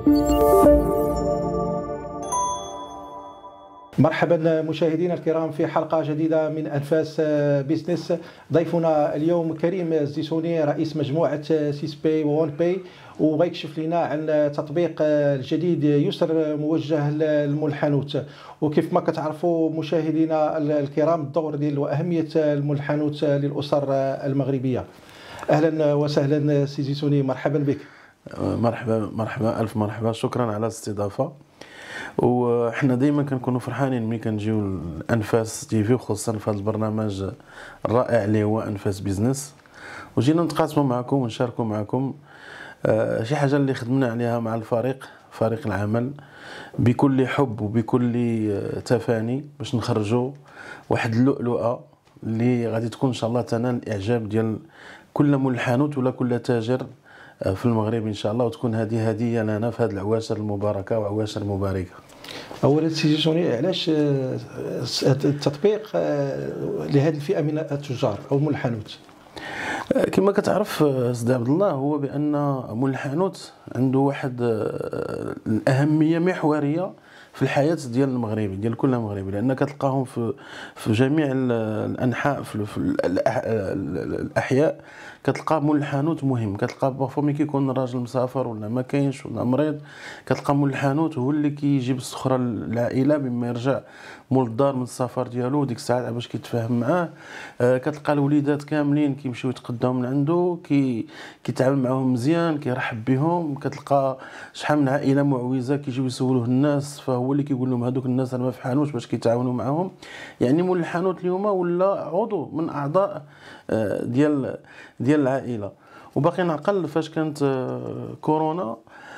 مرحبا مشاهدينا الكرام في حلقة جديدة من أنفاس بيزنس. ضيفنا اليوم كريم الزيتوني رئيس مجموعة سيسباي وون باي، وغيكشف لنا عن تطبيق الجديد يسر موجه للمنحنوت. وكيف ما كتعرفوا مشاهدينا الكرام الدور ديال وأهمية المنحنوت للأسر المغربية. أهلا وسهلا سي زيتوني، مرحبا بك. مرحبا الف مرحبا، شكرا على الاستضافه. وحنا دائما كنكونوا فرحانين ملي كنجيو لانفاس تي في، وخصوصا في هذا البرنامج الرائع اللي هو انفاس بيزنس، وجينا نتقاسموا معكم ونشاركوا معكم شي حاجه اللي خدمنا عليها مع فريق العمل بكل حب وبكل تفاني باش نخرجوا واحد اللؤلؤه اللي غادي تكون ان شاء الله تنال الاعجاب ديال كل منحنوت ولا كل تاجر في المغرب ان شاء الله، وتكون هذه هديه لنا في هذه العواشر المباركه وعواشر المباركه. اولا سي زيتوني، علاش التطبيق لهذه الفئه من التجار او المنحنوت؟ كما كتعرف سيدي عبد الله، هو بان منحنوت عنده واحد الاهميه محوريه في الحياه ديال المغربي، ديال كل مغربي، لان كتلقاهم في جميع الانحاء في الاحياء. كتلقى منحنوت مهم، كتلقى بارفو ملي كيكون الراجل مسافر ولا ما كاينش ولا مريض، كتلقى منحنوت هو اللي كيجيب السخره للعائله بما يرجع مول الدار من السفر ديالو، ديك الساعه باش كيتفاهم معاه. كتلقى الوليدات كاملين كيمشيو يتقداو من عنده، كيتعامل معاهم مزيان، كيرحب بهم. كتلقى شحال من عائله معوزه كيجيو يسولوه الناس، فهو اللي كيقول لهم هذوك الناس راه ما فحالوش باش كيتعاونوا معاهم. يعني مول الحانوت اليوم ولا عضو من اعضاء ديال العائله. وباقي نعقل فاش كانت كورونا،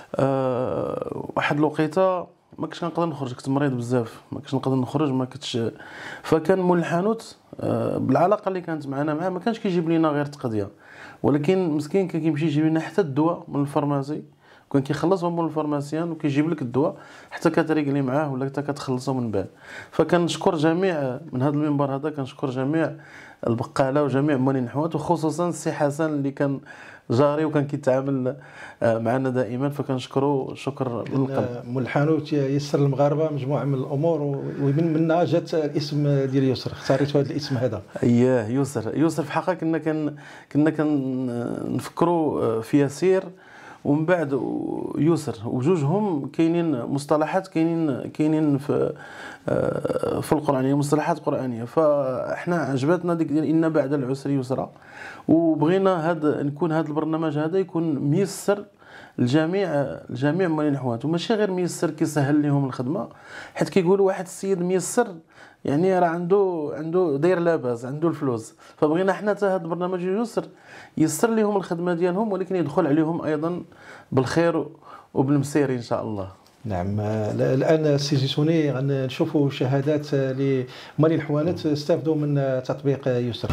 واحد الوقيته ما كنتش كنقدر نخرج، كنت مريض بزاف، ما كنتش نقدر نخرج، ما كنتش. فكان مول الحانوت بالعلاقه اللي كانت معنا معاه ما كانش كيجيب لنا غير تقضيه، ولكن مسكين كان كيمشي يجيب لنا حتى الدواء من الفارماسي، كان كيخلصهم من الفارماسيان وكيجيب لك الدواء حتى كتريقلي معاه ولا حتى كتخلصوا من بعد. فكنشكر جميع من هذا المنبر هذا، كنشكر جميع البقاله وجميع مولين الحوات، وخصوصا السي حسن اللي كان جاري وكان كيتعامل معنا دائما، فكنشكرو شكر من القلب. مول الحانوت يسر المغاربه مجموعه من الامور، ومن منها جات الاسم ديال يسر، اختاريتوا هذا الاسم هذا. اييه، يسر في الحقيقه كنا كنفكروا في يسير ومن بعد يسر، وجوجهم كاينين مصطلحات كاينين في القرآنية، مصطلحات قرآنية. فاحنا عجبتنا ديك ديال ان بعد العسر يسرا، وبغينا نكون هذا البرنامج هذا يكون ميسر الجميع مولين الحوات، وماشي غير ميسر كيسهل لهم الخدمه، حيت كيقولوا واحد السيد ميسر يعني راه عنده داير لاباس، عنده الفلوس. فبغينا حنا حتى هذا البرنامج يسر لهم الخدمه ديالهم، ولكن يدخل عليهم ايضا بالخير وبالمسير ان شاء الله. نعم. الان سي زيتوني غنشوفوا شهادات لمولين الحوانت استافدوا من تطبيق يسر.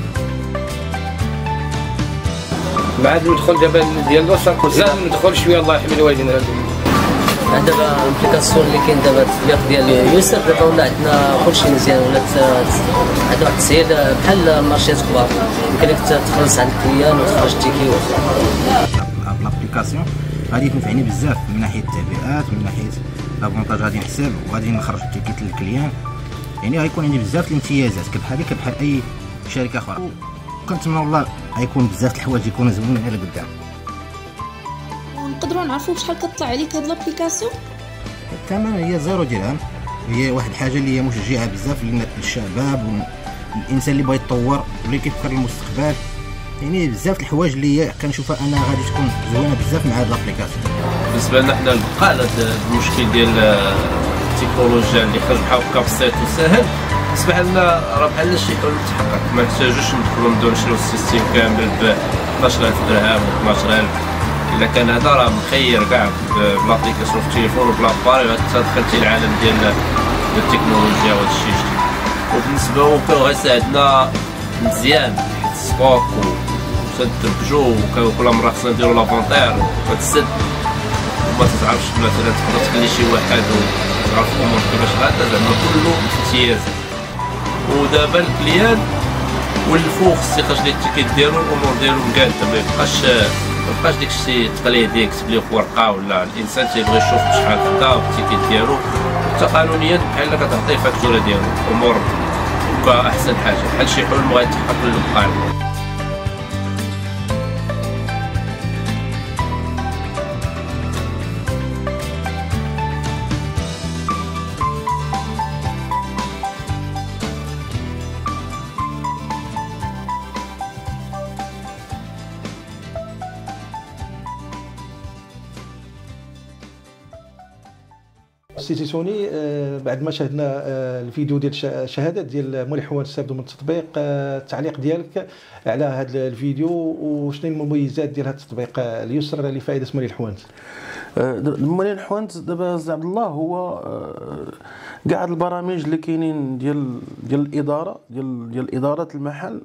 بعد ندخل دابا ديال الوسط، زاد ندخل شويه الله يحمي الوالدين. دابا الابليكاسيون اللي كاين دابا التطبيق ديال يسر، دابا ولا عندنا كلشي مزيان، ولات عندنا واحد التسهيل بحال المارشيات كبار، يمكن لك تخلص عند الكليان وتخرج التيكي. الابليكاسيون غادي تنفعني بزاف من ناحيه التعبئات، من ناحيه لافونتاج غادي نحسب وغادي نخرج التيكيت للكليان، يعني غيكون عندي بزاف الامتيازات كبحال اي شركه اخرى. كنتمنى والله غيكون بزاف الحوايج يكونوا زوينين على قدام. نقدروا نعرفوا بشحال كطلع عليك هاد لابليكاسيون؟ الثمن هي 0 درهم، هي واحد الحاجه اللي هي مشجعه بزاف للشباب والانسان اللي بغى يتطور واللي كيفكر المستقبل. يعني بزاف الحوايج اللي هي كنشوفها انا غادي تكون زوينه بزاف مع هاد لابليكاسيون. بالنسبه لنا حنا نبقى على المشكل ديال التكنولوجيا اللي خرج بحال هكا بسيط وسهل، بالنسبه لنا راه بحال شي حلول تحقق، ما نحتاجوش ندخلوا نبداو نشريو السيستيم كامل ب 12000 درهم و 12000. الا كان هذا راه مخير كاع بلابليكاسيون في التليفون وبلاباري، دخلتي العالم ديال التكنولوجيا وهذا الشيء جديد. وبالنسبه لو غيساعدنا مزيان ستوك وتدربجو، وكل مره خصنا نديرو لافونتير وتسد وما تعرفش مثلا تقدر تخلي شي واحد وتعرف الامور كيفاش غادا، زعما كله امتياز. ودابا الكليان ولفو خص يخرج ليه التيكيت ديالو، الامور ديالو مقاده، ما يبقاش مابقاش داك الشيء التقليدي يكتب ليه في ورقه، ولا الانسان تيبغي يشوف شحال خدا والتيكيت ديالو. حتى قانونيا بحال كتعطيه فاكتوره ديالو امور كاحسن حاجه، بحال شي حلم بغا يتحقق للقانون. سيتي سوني، بعد ما شاهدنا الفيديو ديال الشهادات ديال مولي حوان استافدوا من التطبيق، التعليق ديالك على هذا الفيديو وشنو المميزات ديال هذا التطبيق اليسر لفائده مولي الحوانت؟ مولي الحوانت دابا سي عبد الله هو كاع البرامج اللي كاينين ديال الاداره ديال اداره المحل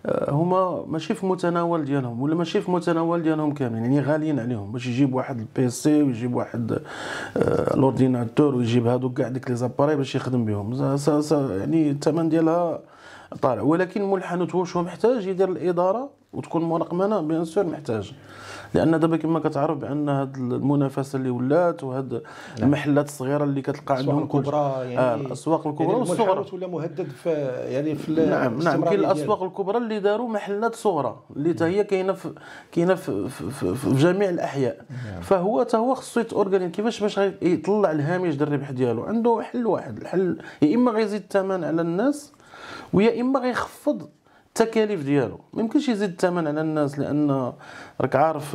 هما ماشي في متناول ديالهم، ولا ماشي في متناول ديالهم كاملين، يعني غاليين عليهم باش يجيب واحد البي سي ويجيب واحد الاورديناتور ويجيب هادوك كاع ديك لي زاباري باش يخدم بهم، يعني الثمن ديالها طالع. ولكن مول الحانوت هو شو محتاج يدير الاداره وتكون مرقمنه، بيان سور محتاج، لان دابا كما كتعرف بان هاد المنافسه اللي ولات وهاد المحلات الصغيره اللي كتلقى عندهم الكبرى، يعني الاسواق الكبرى يعني والصغرى ولا مهدد في يعني في نعم كاين الاسواق الكبرى اللي داروا محلات صغرى اللي حتى هي كاينه في جميع الاحياء. فهو حتى هو خصو يتورغانيز كيفاش باش يطلع الهامش ديال الربح ديالو. عنده حل واحد، الحل يا اما غيزيد الثمن على الناس ويا اما غيخفض التكاليف ديالو. ما يمكنش يزيد الثمن على الناس لان راك عارف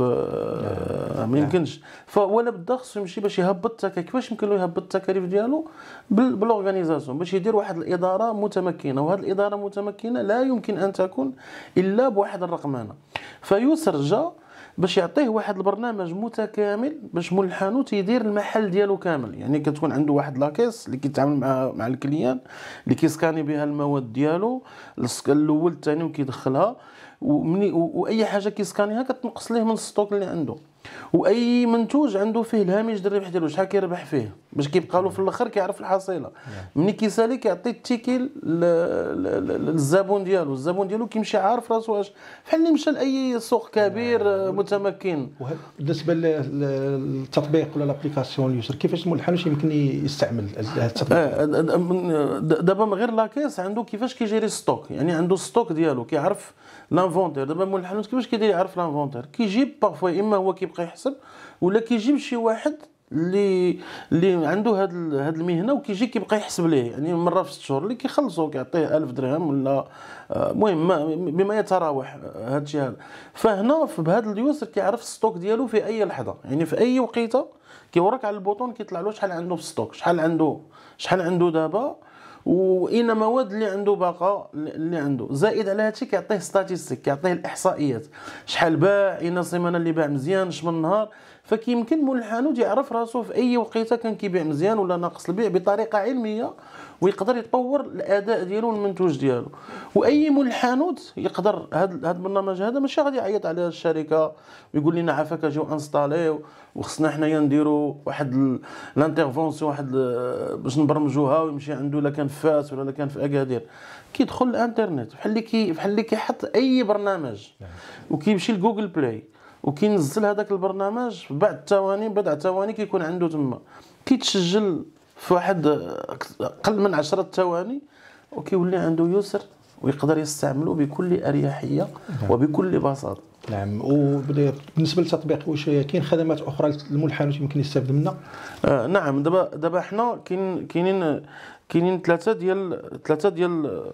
ما يمكنش، ولا بدا خصو يمشي باش يهبط التكاليف. كيفاش يمكن له يهبط التكاليف ديالو؟ بالاورغانيزاسيون، باش يدير واحد الاداره متمكنه، وهذه الاداره المتمكنه لا يمكن ان تكون الا بواحد الرقمنه. فيسر جا باش يعطيه واحد البرنامج متكامل باش مول الحانوت يدير المحل ديالو كامل. يعني كتكون عنده واحد لاكيس اللي كيتعامل مع الكليان، اللي كيسكاني بها المواد ديالو الاول الثاني وكيدخلها، واي حاجه كيسكانيها كتنقص ليه من الستوك اللي عنده، واي منتوج عنده فيه الهامش ديال الربح ديالو شحال كيربح فيه باش كيبقى له في الاخر كيعرف الحصيله. ملي كيسالي كيعطي التيكي للزبون ديالو، الزبون ديالو كيمشي عارف راسو واش بحال اللي مشى لاي سوق كبير متمكن. بالنسبه للتطبيق ولا لابليكاسيون اليسر، كيفاش مول الحانوت يمكن يستعمل هذا التطبيق؟ دابا من غير لاكيس عنده كيفاش كيجيري ستوك، يعني عنده ستوك ديالو كيعرف لانفونتير. دابا مول الحانوت كيفاش كيدير يعرف لانفونتير؟ كيجيب بارفوا اما هو كيبقى يحسب ولا كيجيب شي واحد اللي عنده هاد المهنه وكيجي كيبقى يحسب ليه، يعني مره في 6 شهور اللي كيخلصو كيعطيه 1000 درهم ولا المهم بما يتراوح هاد الشيء هذا. فهنا بهذا اليسر كيعرف الستوك ديالو في اي لحظه، يعني في اي وقيته كيورك على البوطون كيطلع له شحال عنده في الستوك، شحال عنده دابا، واين مواد اللي عنده باقا اللي عنده. زائد على هادشي كيعطيه ستاتيستيك، كيعطيه الاحصائيات، شحال باع، اين السيمانه اللي باع مزيان، شمن النهار. فكيمكن مول الحانوت يعرف راسو في اي وقيته كان كيبيع مزيان ولا ناقص البيع بطريقه علميه، ويقدر يطور الاداء ديالو والمنتوج ديالو. واي مول الحانوت يقدر هذا البرنامج هذا ماشي غادي يعيط على الشركه ويقول لنا عافاك اجيو انستاليو وخصنا حنايا نديروا واحد لانترفونسيون واحد باش نبرمجوها، ويمشي عنده لا كان في فاس ولا كان في اكادير. كيدخل الانترنت بحال اللي كيحط اي برنامج وكيمشي لجوجل بلاي وكينزل هذاك البرنامج بعد ثواني كيكون عنده تما، كيتسجل في واحد اقل من 10 ثواني وكيولي عنده يسر ويقدر يستعمله بكل اريحيه وبكل بساطه. نعم. وبالنسبه للتطبيق واش كاين خدمات اخرى المول الحانوت يمكن يستافد منها؟ نعم. دابا حنا كاينين ثلاثه ديال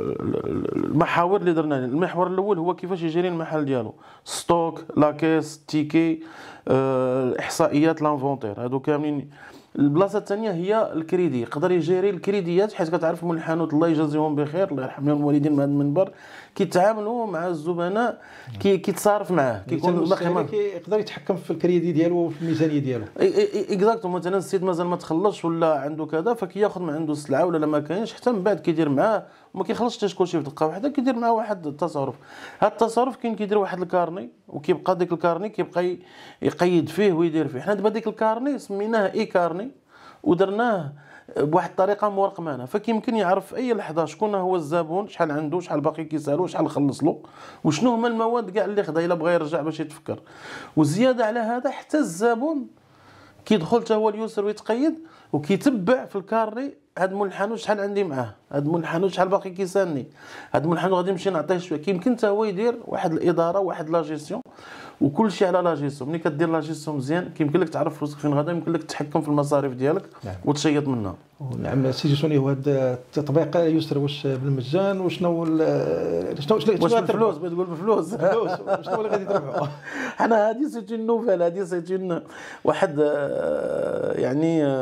المحاور اللي درنا. المحور الاول هو كيفاش يجري المحل ديالو، ستوك، لاكيس، تيكي، احصائيات لانفونتير، هادو كاملين. البلاصه الثانيه هي الكريدي، يقدر يجيري الكريديات، حيت كتعرف مول الحانوت الله يجازيهم بخير الله يرحم لهم الوالدين من هذا المنبر، كيتعاملوا مع الزبناء كيتصارف معاه، كيكون يقدر يتحكم في الكريدي ديالو وفي الميزانيه ديالو. اكزاكتو. مثلا السيد مازال ما تخلصش ولا عنده كذا، فكياخذ من عنده السلعه ولا ما كاينش، حتى من بعد كيدير معاه وما كيخلصش حتى كلشي في دقه واحده، كيدير معاه واحد التصرف. هذا التصرف كاين كيدير واحد الكارني وكيبقى ديك الكارني كيبقى يقيد فيه ويدير فيه. حنا دابا ديك الكارني سميناه اي كارني ودرناه بواحد الطريقه مورقمانه، فكيمكن يعرف في اي لحظه شكون هو الزبون، شحال عنده، شحال باقي كيسالو، شحال خلص له، وشنو هما المواد كاع اللي خدا الا بغى يرجع باش يتفكر. وزياده على هذا حتى الزبون كيدخل حتى هو اليسر ويتقيد وكيتبع في الكاري هاد مول الحانوت شحال عندي معاه، هاد مول الحانوت شحال باقي كيسالني، هاد مول الحانوت غادي نمشي نعطيه شويه. كيمكن حتى هو يدير واحد الاداره، واحد لا جيستيون، وكل شيء على لا جيستيون. ملي كدير لا جيستيون مزيان كيمكن لك تعرف فلوسك فين غادا، يمكن لك تتحكم في المصاريف ديالك وتشيط منها. نعم سي جيسوني، هو هذا التطبيق يسر واش بالمجان وشنو واش بالفلوس؟ بغيت تقول بالفلوس شنو اللي غادي تربحوا؟ حنا هذه سيت اون نوفيل، هذه سيت اون واحد يعني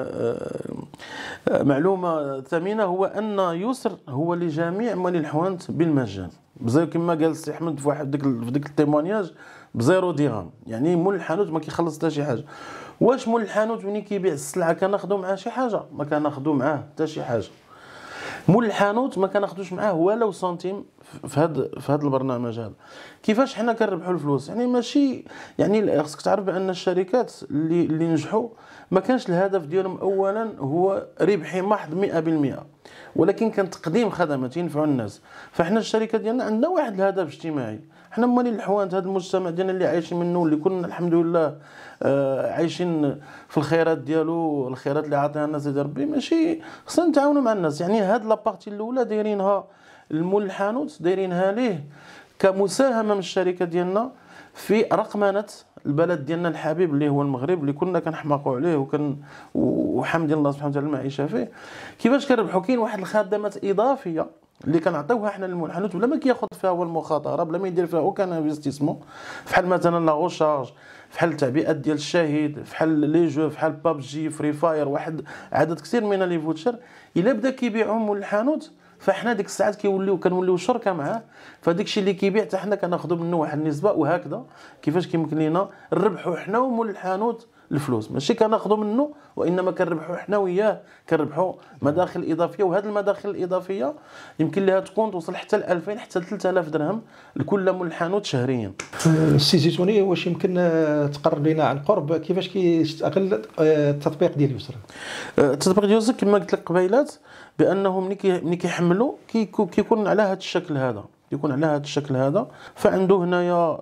معلومه ثمينه، هو ان يسر هو لجميع موالي الحوانت بالمجان، بزاف كما قال السي احمد في واحد في ديك التيمونياج بزيرو درهم. يعني مول الحانوت ما كيخلص حتى شي حاجه. واش مول الحانوت ملي كيبيع السلعه كناخذوا معاه شي حاجه؟ ما كناخذوا معاه حتى شي حاجه. مول الحانوت ما كناخذوش معاه ولو سنتيم في هذا البرنامج هذا. كيفاش حنا كنربحوا الفلوس؟ يعني ماشي، يعني خصك تعرف بان الشركات اللي نجحوا ما كانش الهدف ديالهم اولا هو ربحي محض 100%، ولكن كان تقديم خدمات ينفعوا الناس. فاحنا الشركه ديالنا عندنا واحد الهدف اجتماعي، حنا موالين الحوانت، هذا المجتمع ديالنا اللي عايشين منه، اللي كنا الحمد لله عايشين في الخيرات ديالو، الخيرات اللي عطيها الناس سيدي ربي، ماشي خصنا نتعاونوا مع الناس. يعني هاد لابارتي الاولى دايرينها المول الحانوت، دايرينها ليه كمساهمه من الشركه ديالنا في رقمنه البلد ديالنا الحبيب اللي هو المغرب، اللي كنا كنحماقوا عليه وحمد الله سبحانه وتعالى المعيشه فيه. كيفاش كنربحوا؟ كاين واحد الخدمات اضافيه اللي كنعطيوها حنا للمول الحانوت بلا ما كياخذ فيها هو المخاطره، بلا ما يدير فيها اوكان انفستيسمون، بحال مثلا لا غوشارج، بحال التعبئات ديال الشهيد، بحال لي جو، بحال بابجي، فري فاير، واحد عدد كثير من لي فوتشر. الا بدا كيبيعهم مول الحانوت فاحنا ديك الساعات كنوليو شركه معاه، فداك الشيء اللي كيبيع حتى حنا كناخذوا منه واحد النسبه. وهكذا كيفاش كيمكن لينا نربحوا حنا ومول الحانوت الفلوس، ماشي كناخذوا منه، وانما كنربحوا حنا وياه، كنربحوا مداخل اضافيه. وهذه المداخل الاضافيه يمكن لها تكون توصل حتى ل 2000 حتى ل 3000 درهم لكل مول الحانوت شهريا. السي زيتوني، واش يمكن تقرب لنا عن قرب كيفاش كيستغل التطبيق ديال يسر؟ التطبيق ديال يسر كما قلت لك قبيلات بانه ملي كيحملوا كيكون على هذا الشكل هذا، يكون على هذا الشكل هذا. فعنده هنايا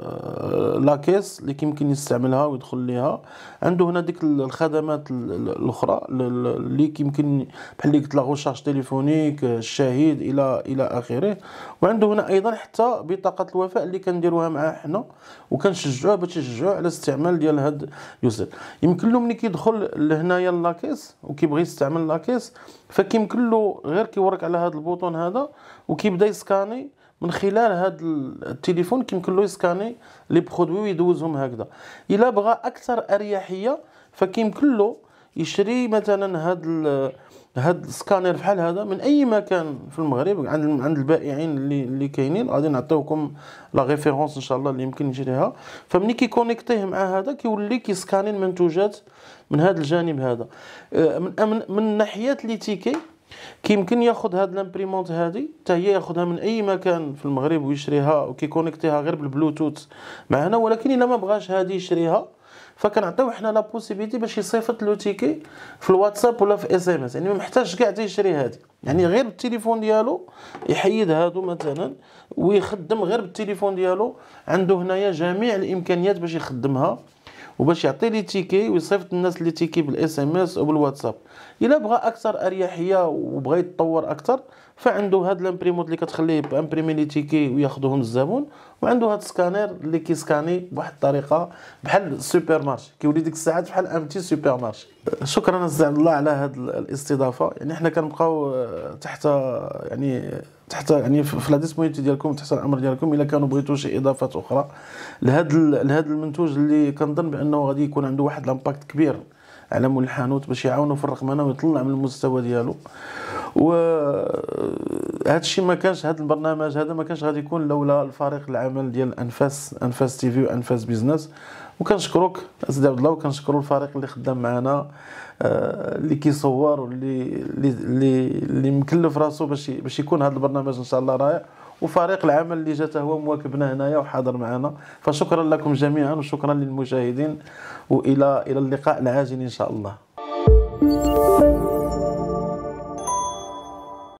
لاكيس اللي يمكن يستعملها ويدخل ليها، عنده هنا ديك الخدمات الاخرى اللي يمكن بحال اللي قلت لا غوشارج تليفونيك، الشهيد الى اخره. وعنده هنا ايضا حتى بطاقه الوفاء اللي كنديروها معاه حنا وكنشجعوه باش يشجعوا على الاستعمال ديال هاد يوسر. يمكن له ملي كيدخل لهنايا لاكيس وكيبغي يستعمل لاكيس، فكيمكن له غير كيورك على هذا البوطون هذا وكيبدا يسكاني من خلال هذا التليفون، كيمكن له يسكاني لي برودوي ويدوزهم هكذا. الا بغى اكثر اريحيه فكيمكن له يشري مثلا هذا السكانر بحال هذا من اي مكان في المغرب عند البائعين اللي كاينين. غادي نعطيوكم لا ريفيرونس ان شاء الله اللي يمكن يشريها. فمني كيكونيكتيه مع هذا كيولي كيسكاني المنتوجات من هذا الجانب هذا. من ناحيه لي تيكي كيمكن ياخذ هاد لامبريمونت هذه حتى هي ياخذها من اي مكان في المغرب ويشريها وكيكونيكتيها غير بالبلوتوث معنا. ولكن الا ما بغاش هذه يشريها فكنعطيو حنا لا بوسيبيتي باش يصيفط له تيكي في الواتساب ولا في اس ام اس. يعني ما محتاجش كاع يشري هذه، يعني غير بالتليفون ديالو يحيد هادو مثلا ويخدم غير بالتليفون ديالو. عنده هنايا جميع الامكانيات باش يخدمها وباش يعطي لي تيكي ويصيفط الناس لي تيكي بالاس ام اس او بالواتساب. الا بغى اكثر اريحيه وبغى يتطور اكثر فعنده هاد لامبريموت اللي كتخليه بامبريمي لي تيكي وياخذهم الزبون، وعنده هاد السكانير اللي كيسكاني بواحد الطريقه بحال السوبر مارشي، كيولي ديك الساعات بحال ان سوبر مارشي. شكرا استاذ عبد الله على هاد الاستضافه. يعني حنا كنبقاو تحت في لا ديسبونيتي ديالكم، تحت الامر ديالكم الا كانوا بغيتوا شي اضافات اخرى لهذا المنتوج اللي كنظن بانه غادي يكون عنده واحد الامباكت كبير على مول الحانوت باش يعاونوا في الرقمنه ويطلع من المستوى ديالو. وهذا الشيء ما كانش، هذا البرنامج هذا ما كانش غادي يكون لولا الفريق العمل ديال انفاس تي في وانفاس بيزنس. وكنشكروك استاذ عبد الله، وكنشكروا الفريق اللي خدام معنا اللي كيصور واللي مكلف راسو باش يكون هذا البرنامج ان شاء الله رائع، وفريق العمل اللي جاته هو مواكبنا هنايا وحاضر معنا. فشكرا لكم جميعا وشكرا للمشاهدين، والى اللقاء العاجل ان شاء الله.